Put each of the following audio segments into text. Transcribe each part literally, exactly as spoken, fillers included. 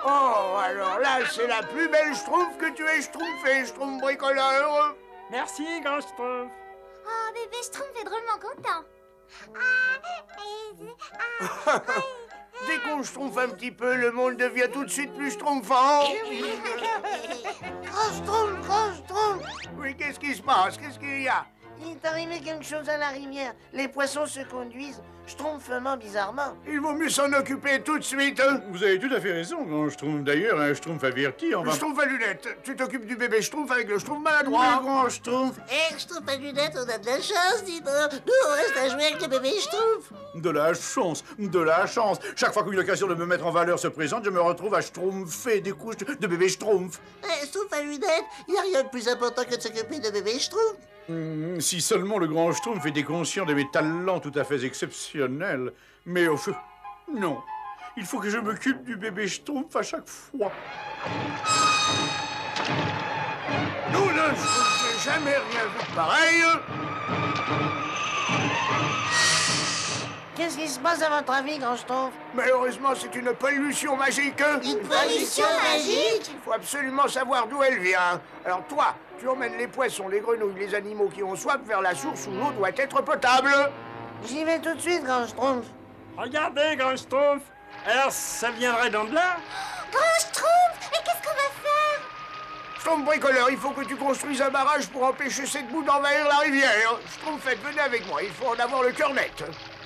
Oh, alors là, c'est la plus belle schtroumpf que tu aies schtroumpfée, schtroumpf bricoleur. Merci, grand Schtroumpf. Oh, bébé Schtroumpf est drôlement content. Dès qu'on schtroumpfe un petit peu, le monde devient tout de suite plus schtroumpfant. Grand Schtroumpf, grand Schtroumpf! Oui, qu'est-ce qui se passe? Qu'est-ce qu'il y a? Il est arrivé quelque chose à la rivière. Les poissons se conduisent schtroumpfement bizarrement. Il vaut mieux s'en occuper tout de suite. Hein. Vous avez tout à fait raison, grand Schtroumpf. D'ailleurs, un Schtroumpf averti, on va... Schtroumpf à lunettes, tu t'occupes du bébé Schtroumpf avec le Schtroumpf maladroit. Le grand Schtroumpf. Hé, Schtroumpf à lunettes, on a de la chance, dis donc. Nous, on reste à jouer avec le bébé Schtroumpf. De la chance, de la chance. Chaque fois qu'une occasion de me mettre en valeur se présente, je me retrouve à schtroumpfer des couches de bébé Schtroumpf. Hé, Schtroumpf à lunettes, il n'y a rien de plus important que de s'occuper de bébé Schtroumpf. Hum, si seulement le grand Schtroumpf était conscient de mes talents tout à fait exceptionnels. Mais au feu, non. Il faut que je m'occupe du bébé Schtroumpf à chaque fois. Nous, le Schtroumpf, j'ai jamais rien vu de pareil. Qu'est-ce qui se passe à votre avis, grand Schtroumpf? Mais heureusement, c'est une pollution magique. Une pollution magique? Il faut absolument savoir d'où elle vient. Alors toi, tu emmènes les poissons, les grenouilles, les animaux qui ont soif vers la source où l'eau doit être potable. J'y vais tout de suite, grand Schtroumpf. Regardez, grand Schtroumpf. Alors, ça viendrait donc de là? Grand Schtroumpf, et qu'est-ce qu'on va faire? Schtroumpf bricoleur, il faut que tu construises un barrage pour empêcher cette boue d'envahir la rivière. Schtroumpfette, venez avec moi, il faut en avoir le cœur net.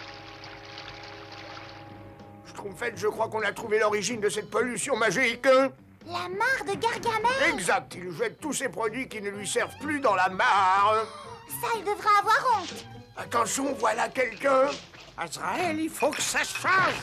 Schtroumpfette, je crois qu'on a trouvé l'origine de cette pollution magique. La mare de Gargamel. Exact, il jette tous ces produits qui ne lui servent plus dans la mare. Ça, il devrait avoir honte. Attention, voilà quelqu'un. Azraël, il faut que ça se change.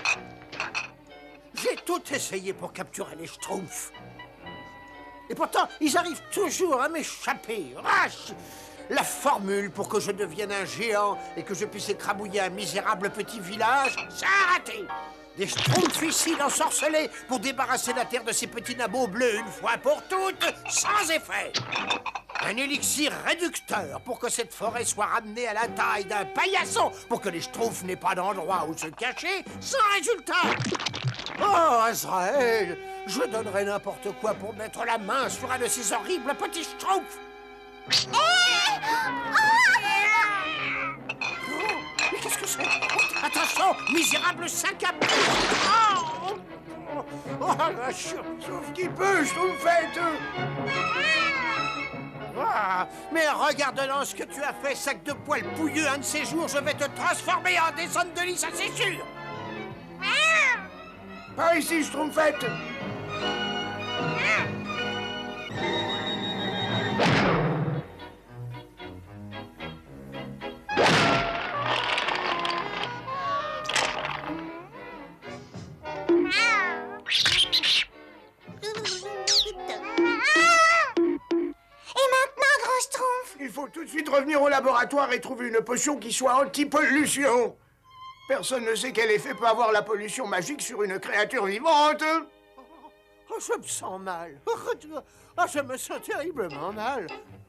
J'ai tout essayé pour capturer les Schtroumpfs. Et pourtant, ils arrivent toujours à m'échapper. Rache! La formule pour que je devienne un géant et que je puisse écrabouiller un misérable petit village, ça a raté. Des Schtroumpficides ensorcelés pour débarrasser la terre de ces petits nabots bleus une fois pour toutes, sans effet. Un élixir réducteur pour que cette forêt soit ramenée à la taille d'un paillasson, pour que les Schtroumpfs n'aient pas d'endroit où se cacher, sans résultat. Oh, Azraël, je donnerais n'importe quoi pour mettre la main sur un de ces horribles petits Schtroumpfs. Oh, mais qu'est-ce que c'est? Oh, attention, misérable sac à main. Oh, oh, oh, la chute. Sauf qui peut, Schtroumpfette. Ah, mais regarde donc ce que tu as fait, sac de poils pouilleux. Un de ces jours, je vais te transformer en descente de lit, ça c'est sûr. Par ici, Schtroumpfette. Il faut tout de suite revenir au laboratoire et trouver une potion qui soit anti-pollution. Personne ne sait quel effet peut avoir la pollution magique sur une créature vivante. Oh, je me sens mal. Oh, je me sens terriblement mal.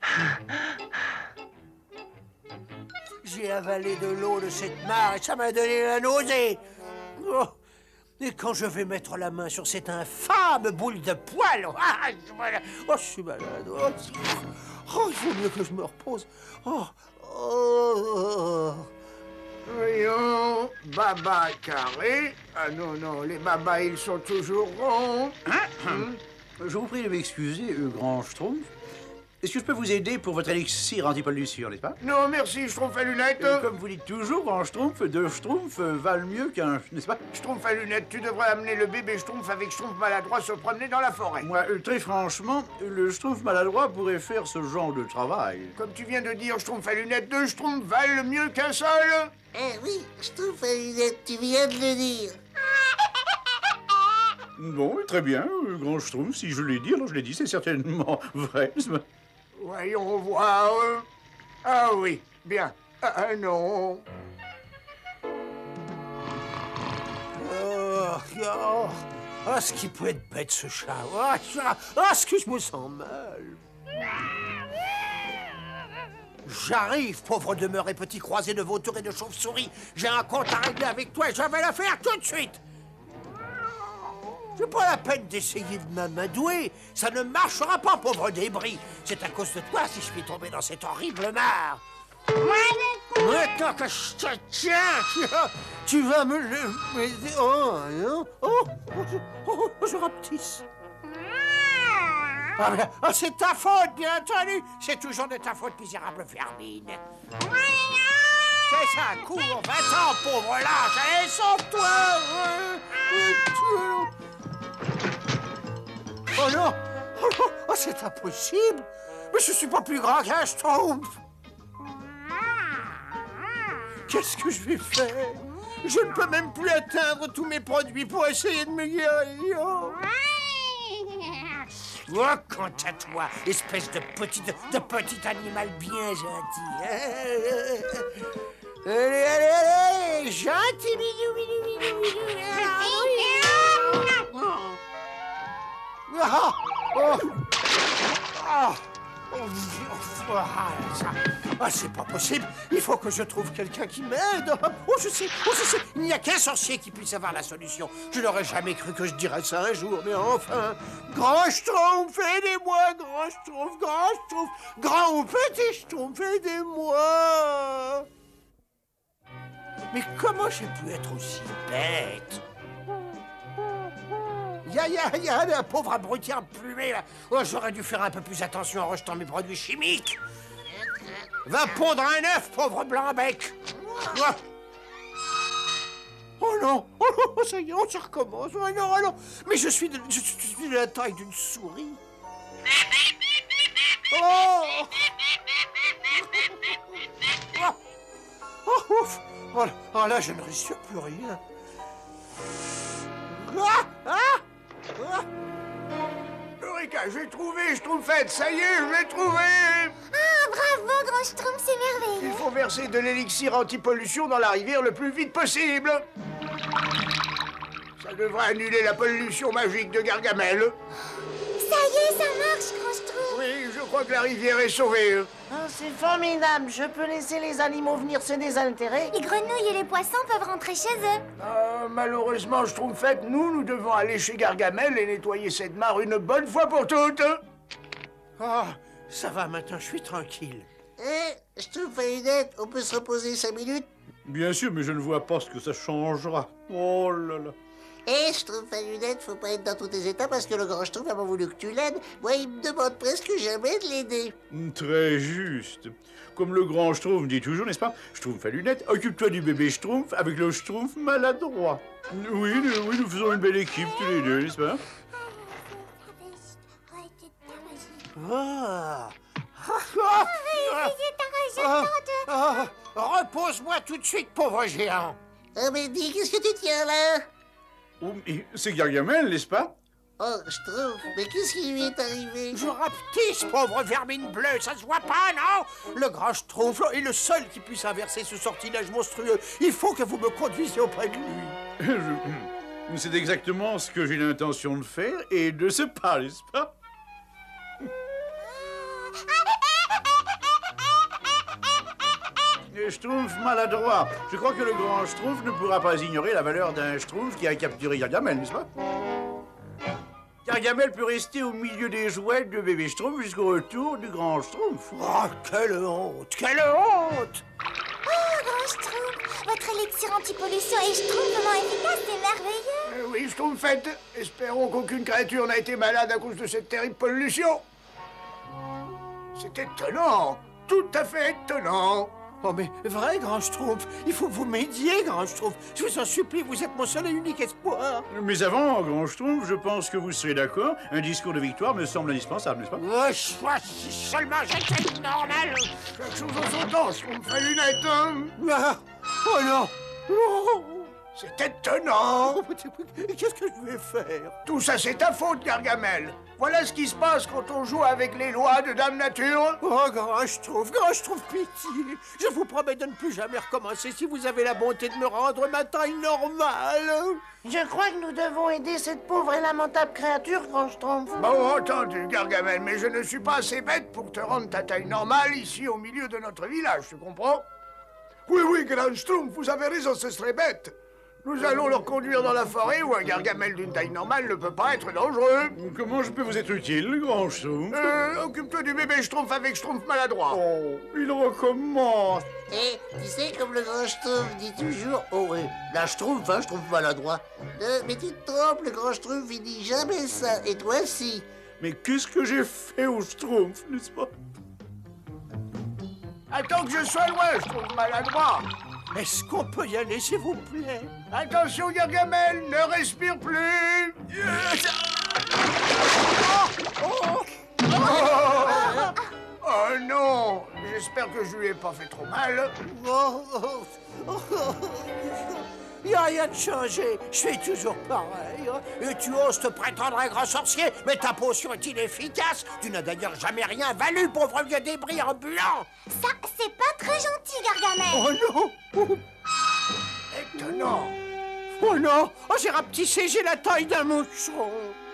J'ai avalé de l'eau de cette mare et ça m'a donné la nausée. Oh. Et quand je vais mettre la main sur cette infâme boule de poils, ah, je, oh, je suis malade. Oh, oh, il vaut mieux que je me repose. Oh, oh, oh. Voyons, baba carré. Ah non, non, les babas, ils sont toujours ronds. Hein hum. Je vous prie de m'excuser, euh, grand Schtroumpf. Est-ce que je peux vous aider pour votre élixir anti-pollution, n'est-ce pas? Non, merci, Schtroumpf à lunettes. Euh, comme vous dites toujours, grand Schtroumpf, deux Schtroumpfs euh, valent mieux qu'un, n'est-ce pas? Schtroumpf à lunettes, tu devrais amener le bébé Schtroumpf avec Schtroumpf maladroit se promener dans la forêt. Moi, euh, très franchement, le Schtroumpf maladroit pourrait faire ce genre de travail. Comme tu viens de dire, Schtroumpf à lunettes, deux Schtroumpfs valent mieux qu'un seul. Eh oui, Schtroumpf à lunettes, tu viens de le dire. Bon, très bien, euh, grand Schtroumpf, si je l'ai dit, alors je l'ai dit, c'est certainement vrai. Voyons voir. Ah oui, bien. Ah non. Oh, oh, oh, ce qui peut être bête, ce chat. Oh, oh, ce que je me sens mal. J'arrive, pauvre demeuré petit croisé de vautours et de chauves-souris. J'ai un compte à régler avec toi et je vais le faire tout de suite. C'est pas la peine d'essayer de m'amadouer. Ça ne marchera pas, pauvre débris. C'est à cause de toi si je suis tombé dans cette horrible mare. Maintenant que je te tiens, tu vas me le... Oh, oh, oh, oh, oh, je rapetisse. Ah, ben, oh, c'est ta faute, bien entendu. C'est toujours de ta faute, misérable vermine. C'est ça, cours, va-t'en, pauvre lâche. Allez, sauve-toi. Oh non, oh, oh, oh, c'est impossible. Mais je suis pas plus grand qu'un schtroumpf. Qu'est-ce que je vais faire? Je ne peux même plus atteindre tous mes produits pour essayer de me guérir. Oh, quant à toi, espèce de petit, de, de petit animal bien gentil. Allez, allez, allez, gentil, bidou, bidou, bidou, bidou. Ah, oh, ah, oh, oh, ah, ça. Ah, c'est pas possible. Il faut que je trouve quelqu'un qui m'aide. Oh, je sais, oh, je sais. Il n'y a qu'un sorcier qui puisse avoir la solution. Je n'aurais jamais cru que je dirais ça un jour, mais enfin. Grand Schtroumpf, aidez-moi, grand Schtroumpf, grand Schtroumpf, grand ou petit Schtroumpf, aidez-moi. Mais comment j'ai pu être aussi bête? Ya, ya, ya, la pauvre abruti emplumé, là. Oh, j'aurais dû faire un peu plus attention en rejetant mes produits chimiques. Va pondre un œuf, pauvre blanc-bec. Oh non, oh non, ça y est, on se recommence. Oh non, oh non, mais je suis de, je suis de la taille d'une souris. Oh, oh, oh, ouf. Oh, oh là, je ne risque plus rien. Ah, ah, ah. Eureka, j'ai trouvé, Schtroumpfette, ça y est, je l'ai trouvé. Ah, bravo, grand Schtroumpf, c'est merveilleux. Il faut verser de l'élixir anti-pollution dans la rivière le plus vite possible. Ça devrait annuler la pollution magique de Gargamel. Ça y est, ça marche, grand Schtroumpf. Oui, je crois que la rivière est sauvée. Ah, c'est formidable. Je peux laisser les animaux venir se désaltérer. Les grenouilles et les poissons peuvent rentrer chez eux. Euh, malheureusement, Schtroumpfette, nous, nous devons aller chez Gargamel et nettoyer cette mare une bonne fois pour toutes. Oh, ça va, maintenant, je suis tranquille. Eh, Schtroumpfette, on peut se reposer cinq minutes? Bien sûr, mais je ne vois pas ce que ça changera. Oh là là. Eh, Schtroumpfette, faut pas être dans tous tes états parce que le grand Schtroumpf a pas voulu que tu l'aides. Moi, il me demande presque jamais de l'aider. Très juste. Comme le grand Schtroumpf dit toujours, n'est-ce pas? Schtroumpf à lunettes, occupe-toi du bébé Schtroumpf avec le Schtroumpf maladroit. Oui, nous, oui, nous faisons une belle équipe tous les deux, n'est-ce pas? Ah. Ah. Ah. Ah. Repose-moi tout de suite, pauvre géant. Ah, mais dis, qu'est-ce que tu tiens là? Oh, mais c'est Gargamel, n'est-ce pas? Oh, Schtroumpf, mais qu'est-ce qui lui est arrivé? Je rapetisse, pauvre vermine bleue, ça se voit pas, non? Le grand Schtroumpf est le seul qui puisse inverser ce sortilège monstrueux. Il faut que vous me conduisiez auprès de lui. Je... C'est exactement ce que j'ai l'intention de faire et de ce pas, n'est-ce pas? Schtroumpf maladroit. Je crois que le grand Schtroumpf ne pourra pas ignorer la valeur d'un Schtroumpf qui a capturé Gargamel, n'est-ce pas? Gargamel peut rester au milieu des jouets de bébé Schtroumpf jusqu'au retour du grand Schtroumpf. Oh, quelle honte! Quelle honte! Oh, grand Schtroumpf, votre élixir anti-pollution est schtroumpfement efficace, c'est merveilleux. Euh, oui, Schtroumpfette, espérons qu'aucune créature n'a été malade à cause de cette terrible pollution. C'est étonnant, tout à fait étonnant. Oh, mais vrai, grand Schtroumpf, il faut que vous m'aidiez, grand Schtroumpf. Je vous en supplie, vous êtes mon seul et unique espoir. Mais avant, grand Schtroumpf, je pense que vous serez d'accord. Un discours de victoire me semble indispensable, n'est-ce pas? Oh, si seulement j'étais normal. Chaque chose en son temps, Schtroumpf à lunettes, hein? Ah, oh non. Oh. C'est étonnant. Qu'est-ce que je vais faire? Tout ça, c'est ta faute, Gargamel. Voilà ce qui se passe quand on joue avec les lois de Dame Nature. Oh, grand Schtroumpf, grand Schtroumpf, pitié. Je vous promets de ne plus jamais recommencer si vous avez la bonté de me rendre ma taille normale. Je crois que nous devons aider cette pauvre et lamentable créature, grand Schtroumpf. Bon, entendu, Gargamel, mais je ne suis pas assez bête pour te rendre ta taille normale ici au milieu de notre village, tu comprends? Oui, oui, grand Schtroumpf, vous avez raison, ce serait bête. Nous allons leur conduire dans la forêt où un Gargamel d'une taille normale ne peut pas être dangereux. Comment je peux vous être utile, grand Schtroumpf? Euh, occupe-toi du bébé Schtroumpf avec Schtroumpf maladroit. Oh, il recommence. Et tu sais, comme le grand Schtroumpf dit toujours... Oh, ouais, la Schtroumpf, hein, Schtroumpf maladroit. Euh, mais tu te trompes, le grand Schtroumpf, il dit jamais ça. Et toi, si. Mais qu'est-ce que j'ai fait au Schtroumpf, n'est-ce pas? Attends que je sois loin, Schtroumpf maladroit. Est-ce qu'on peut y aller, s'il vous plaît? Attention, Gargamel, ne respire plus. Oh, Oh, oh non, j'espère que je lui ai pas fait trop mal. oh, oh, oh, oh. Il n'y a rien de changé, je suis toujours pareil. Hein. Et tu oses te prétendre un grand sorcier, mais ta potion est inefficace. Tu n'as d'ailleurs jamais rien valu, pauvre vieux débris ambulant. Ça, c'est pas très gentil, Gargamel. Oh non! Oh, Étonnant. oh non! Oh, j'ai rapetissé, j'ai la taille d'un moucheron.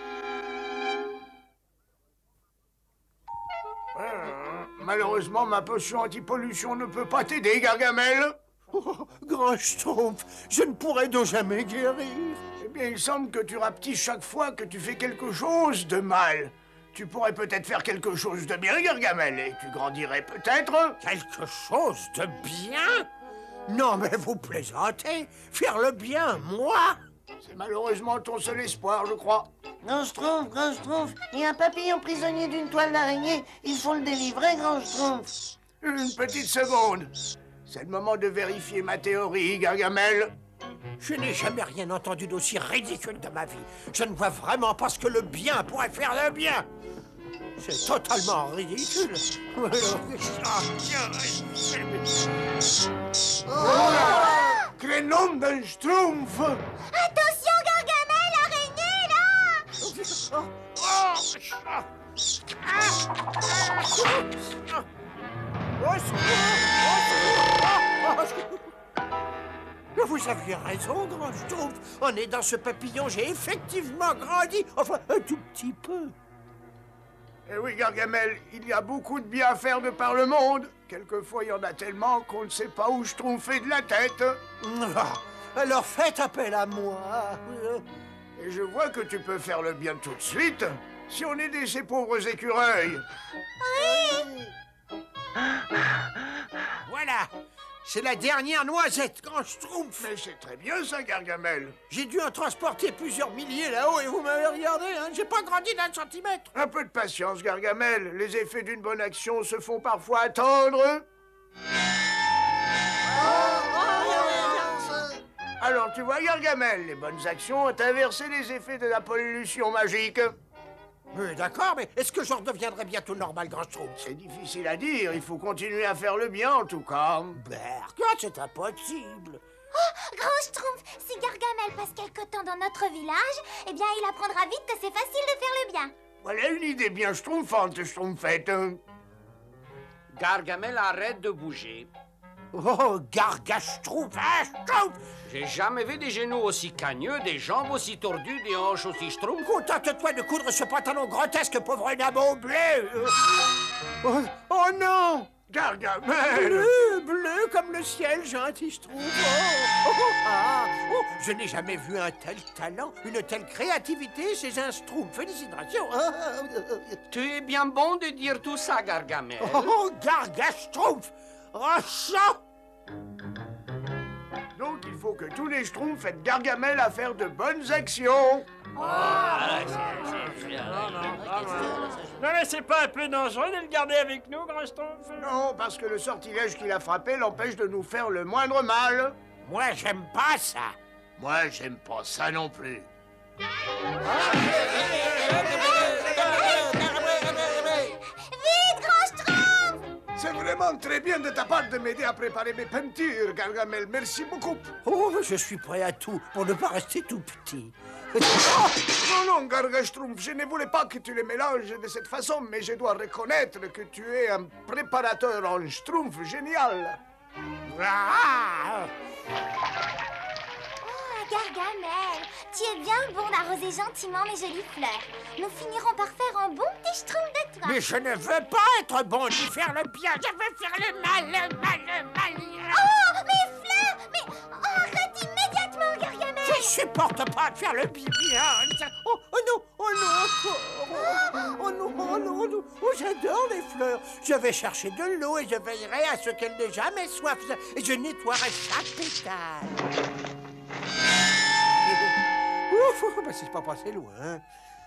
Euh, malheureusement, ma potion anti-pollution ne peut pas t'aider, Gargamel. Oh, grand Schtroumpf, je ne pourrai donc jamais guérir. Eh bien, il semble que tu rapetisses chaque fois que tu fais quelque chose de mal. Tu pourrais peut-être faire quelque chose de bien, Gargamel, et tu grandirais peut-être. Quelque chose de bien? Non, mais vous plaisantez. Faire le bien, moi? C'est malheureusement ton seul espoir, je crois. Grand Schtroumpf, grand Schtroumpf, il y a un papillon prisonnier d'une toile d'araignée. Il faut le délivrer, grand Schtroumpf. Une petite seconde. C'est le moment de vérifier ma théorie, Gargamel. Je n'ai jamais rien entendu d'aussi ridicule de ma vie. Je ne vois vraiment pas ce que le bien pourrait faire de bien. C'est totalement ridicule. Que nom d'un Schtroumpf! Attention, Gargamel, araignée, là! Vous aviez raison, grand Schtroumpf. En aidant ce papillon, j'ai effectivement grandi. Enfin, un tout petit peu. Eh oui, Gargamel, il y a beaucoup de bien à faire de par le monde. Quelquefois, il y en a tellement qu'on ne sait pas où Schtroumpfer de la tête. Ah, alors faites appel à moi. Et je vois que tu peux faire le bien tout de suite, si on aidait ces pauvres écureuils. Voilà. C'est la dernière noisette, grand Schtroumpf. Mais c'est très bien ça, Gargamel. J'ai dû en transporter plusieurs milliers là-haut et vous m'avez regardé, hein. J'ai pas grandi d'un centimètre. Un peu de patience, Gargamel. Les effets d'une bonne action se font parfois attendre. Alors, tu vois, Gargamel, les bonnes actions ont inversé les effets de la pollution magique. Euh, D'accord, mais est-ce que je redeviendrai bientôt normal, grand Schtroumpf? C'est difficile à dire, il faut continuer à faire le bien, en tout cas. Berk, c'est impossible. Oh, grand Schtroumpf, si Gargamel passe quelque temps dans notre village, eh bien, il apprendra vite que c'est facile de faire le bien. Voilà une idée bien schtroumpfante, schtroumpfette. Gargamel, arrête de bouger. Oh, Gargash Schtroumpf, hein, Schtroumpf! J'ai jamais vu des genoux aussi cagneux, des jambes aussi tordues, des hanches aussi schtroumpf. Contente-toi de coudre ce pantalon grotesque, pauvre nabo bleu! Oh, oh non! Gargamel! Bleu, bleu comme le ciel, gentil Schtroumpf! Oh, oh, ah, oh, je n'ai jamais vu un tel talent, une telle créativité chez un Schtroumpf. Félicitations! Tu es bien bon de dire tout ça, Gargamel. Oh, Gargash Schtroumpf! Oh, ça! Donc, il faut que tous les schtroumpfs aident Gargamel à faire de bonnes actions. Non, mais c'est pas un peu dangereux de le garder avec nous, grand Schtroumpf? Non, parce que le sortilège qui l'a frappé l'empêche de nous faire le moindre mal. Moi, j'aime pas ça. Moi, j'aime pas ça non plus. Vite, grand Schtroumpf! C'est vraiment très bien de ta part de m'aider à préparer mes peintures, Gargamel. Merci beaucoup. Oh, je suis prêt à tout pour ne pas rester tout petit. Non, non, Gargastrumpf, je ne voulais pas que tu les mélanges de cette façon, mais je dois reconnaître que tu es un préparateur en schtroumpf génial. Ah! Oh, Gargamel, tu es bien bon d'arroser gentiment mes jolies fleurs. Nous finirons par faire un bon petit schtroumpf de toi. Mais je ne veux pas être bon ni faire le bien, je veux faire le mal, le mal, le mal. Oh, mes fleurs! Mais oh, arrête immédiatement, Gargamel! supporte pas de faire le bibi. Hein. Oh, oh non, oh non, encore. Oh, oh non, oh non, oh non. Oh, j'adore les fleurs. Je vais chercher de l'eau et je veillerai à ce qu'elles n'aient jamais soif. Et je nettoierai chaque pétale. Ouf, bah, c'est pas passé loin. Hein.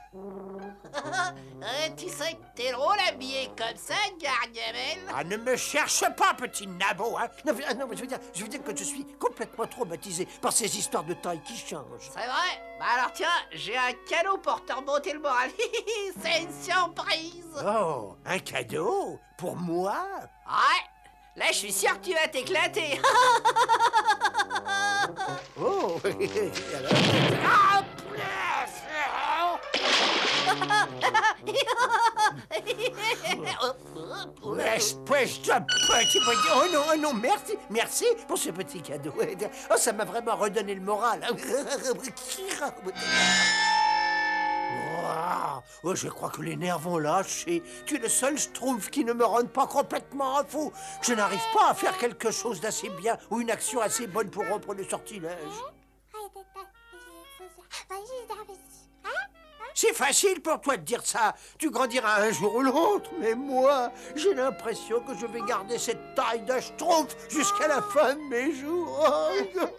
euh, tu sais que t'es drôle habillé comme ça, Gargamel. Ah, ne me cherche pas, petit nabot, hein. Non, mais, non, mais je veux dire, je veux dire que je suis complètement traumatisé par ces histoires de taille qui changent. C'est vrai? Bah alors tiens, j'ai un cadeau pour te remonter le moral. C'est une surprise. Oh, un cadeau? Pour moi? Ouais. Là, je suis sûr que tu vas t'éclater. Oh. Ah, Espèce de petit... Oh non, oh non, merci, merci pour ce petit cadeau. Oh, ça m'a vraiment redonné le moral. Oh, je crois que les nerfs vont lâcher. Tu es le seul Schtroumpf qui ne me rende pas complètement fou. Je n'arrive pas à faire quelque chose d'assez bien ou une action assez bonne pour rompre le sortilège. C'est facile pour toi de dire ça. Tu grandiras un jour ou l'autre. Mais moi, j'ai l'impression que je vais garder cette taille de Schtroumpf jusqu'à la fin de mes jours.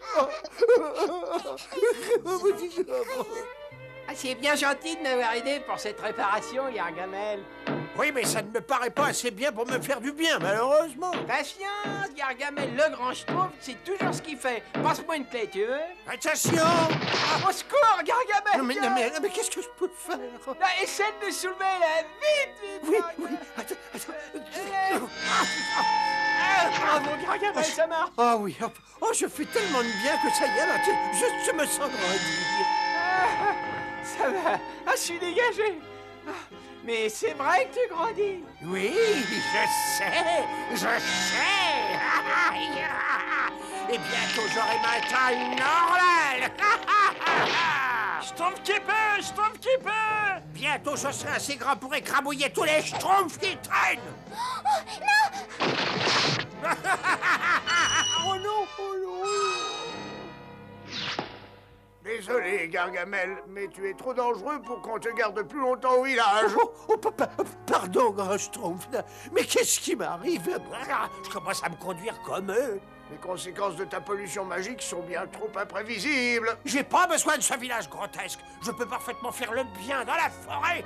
Ah, c'est bien gentil de m'avoir aidé pour cette réparation, Gargamel. Oui, mais ça ne me paraît pas assez bien pour me faire du bien, malheureusement. Patience, Gargamel, le grand Schtroumpf, c'est toujours ce qu'il fait. Passe-moi une clé, tu veux? Attention! Ah, au secours, Gargamel! Non, mais, non, mais, mais qu'est-ce que je peux faire? Là, essaie de me soulever, là! Vite, vite! Oui, oui, attends, attends. Ah, bravo, Gargamel, ça marche! Ah oui, hop. Oh, je fais tellement de bien que ça y est, là, je, je me sens grandir. Ah, ça va. Ah, je suis dégagé. Ah, mais c'est vrai que tu grandis. Oui, je sais, je sais. Et bientôt, j'aurai ma taille normale. Schtroumpf qui peut, Schtroumpf qui peut. Bientôt, je serai assez grand pour écrabouiller tous les Schtroumpfs qui traînent. Oh, non. Oh non, oh non. Désolé, Gargamel, mais tu es trop dangereux pour qu'on te garde plus longtemps au village. Oh, oh, papa, pardon, grand Schtroumpf, mais qu'est-ce qui m'arrive? Je commence à me conduire comme eux. Les conséquences de ta pollution magique sont bien trop imprévisibles. J'ai pas besoin de ce village grotesque. Je peux parfaitement faire le bien dans la forêt.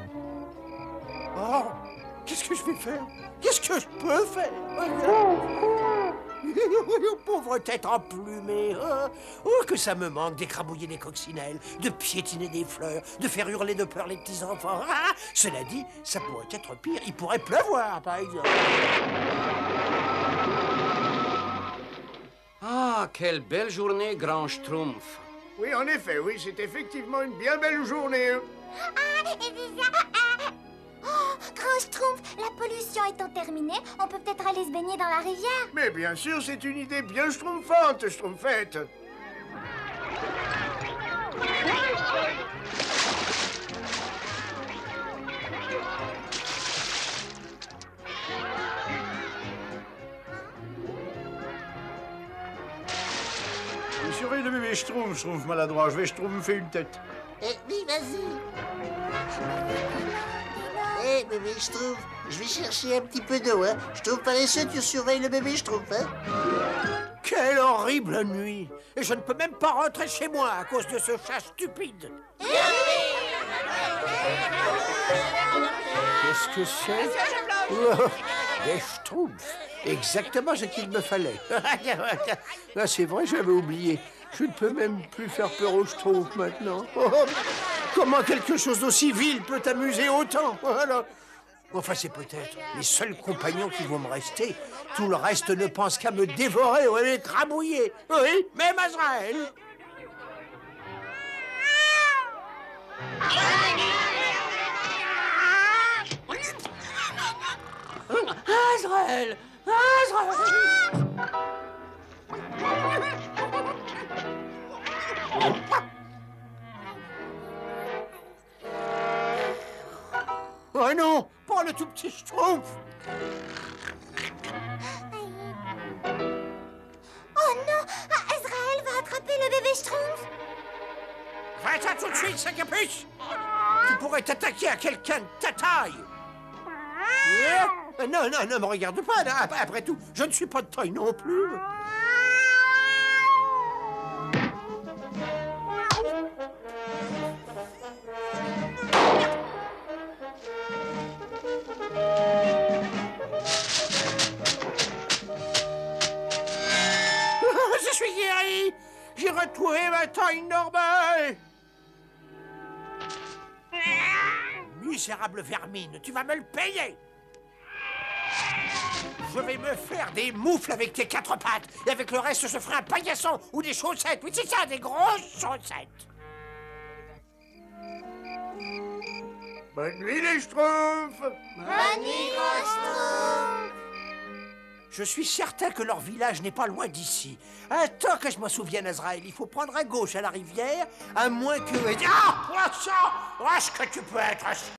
Oh, qu'est-ce que je vais faire? Qu'est-ce que je peux faire? Pauvre tête emplumée. Oh, que ça me manque d'écrabouiller les coccinelles, de piétiner des fleurs, de faire hurler de peur les petits-enfants. Ah, cela dit, ça pourrait être pire. Il pourrait pleuvoir, par exemple. Ah, quelle belle journée, grand Schtroumpf. Oui, en effet, oui, c'est effectivement une bien belle journée. Ah, et c'est ça. Ah. Oh, grand Schtroumpf, la pollution étant terminée, on peut peut-être aller se baigner dans la rivière. Mais bien sûr, c'est une idée bien schtroumpfante, schtroumpfette. Je surveille le bébé Schtroumpf, Schtroumpf maladroit. Je vais Schtroumpfer une tête. Eh, oui, vas-y. Eh, hey, bébé Schtroumpf, je vais chercher un petit peu d'eau, hein. Je trouve paresseux, tu surveilles le bébé Schtroumpf, hein. Quelle horrible nuit. Et je ne peux même pas rentrer chez moi à cause de ce chat stupide. Qu'est-ce que c'est? Oh, des Schtroumpfs. Exactement ce qu'il me fallait. Ah, c'est vrai, j'avais oublié. Je ne peux même plus faire peur aux Schtroumpfs maintenant. Oh, comment quelque chose d'aussi vil peut t'amuser autant? Voilà. Enfin, c'est peut-être les seuls compagnons qui vont me rester. Tout le reste ne pense qu'à me dévorer ou à m'écrabouiller. Oui, même Azraël. Azraël! Azraël! Oh non, pas le tout petit Schtroumpf. Oh non, Azraël va attraper le bébé Schtroumpf. Fais ça tout de suite, sac à puce! Tu pourrais t'attaquer à quelqu'un de ta taille! Eh? Non, non, ne me regarde pas, là. Après tout, je ne suis pas de taille non plus. Je suis guéri! J'ai retrouvé ma taille normale! Misérable vermine, tu vas me le payer! Je vais me faire des moufles avec tes quatre pattes, et avec le reste, je ferai un paillasson ou des chaussettes. Oui, c'est ça, des grosses chaussettes! Bonne nuit, les Schtroumpfs! Bonne nuit, Gros Schtroumpf. Je suis certain que leur village n'est pas loin d'ici. Attends que je m'en souvienne, Azraël. Il faut prendre à gauche à la rivière, à moins que... Ah! Oh, ça! Oh, ce que tu peux être